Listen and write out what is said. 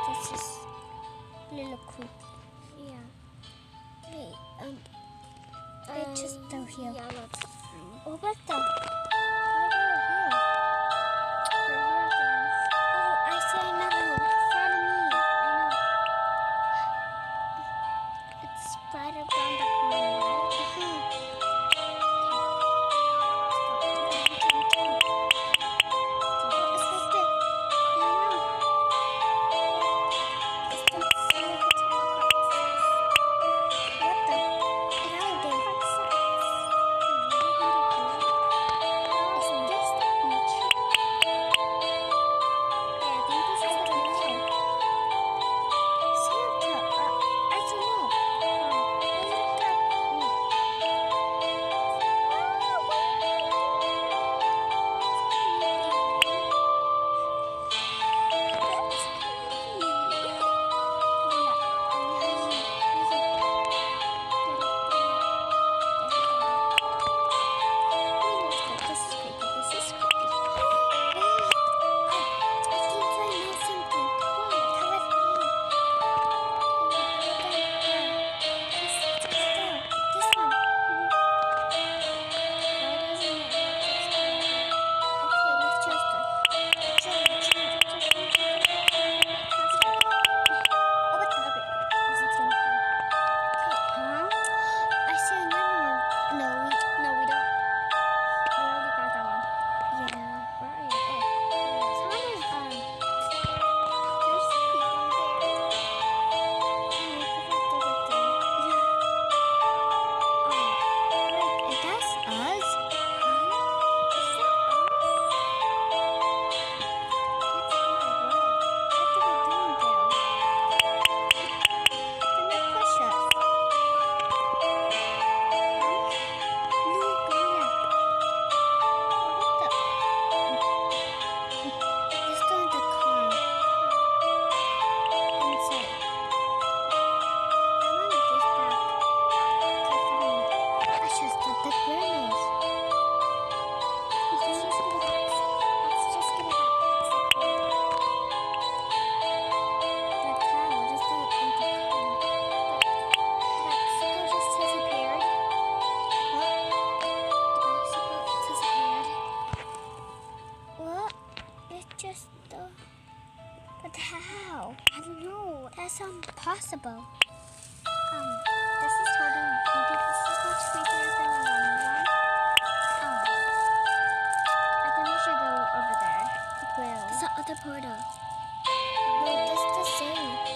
This is little cool. Yeah. Hey, it's just down here. Yeah, let's find. Oh, what the? Why go here? We're here again. Oh, I see another one. Follow me. I know. It's right around the corner, right? It's right there. Yeah, I know. It's the what the? How they? Is this the beach? Yeah, I think this is the beach. Santa, I don't know. Look at me. This is creepy. This is creepy. Wait, I think I know something. Come with me. This one. Why doesn't it? Okay, let's just Oh, what the? Is it down here? Huh? I see another one. No, No, we don't. We already got that one. yeah. Where are you? Oh. Someone is There's people there. Wait, that's us? Is that us? What's in my world? What are we doing there? They're not push us. No, Gina. What the? Let's go in the car. Inside. I want this back. Okay, follow me. I just did the grimace. Let's just get it back. Let's just get it back. It's like the car. What is that in the car? The bicycle just disappeared. What? The bicycle disappeared. What? It's just but how? I don't know. That's impossible. This is totally creepy. This is much creepier than the one. Oh, I think we should go over there. well. It's the other portal. No, this is the same.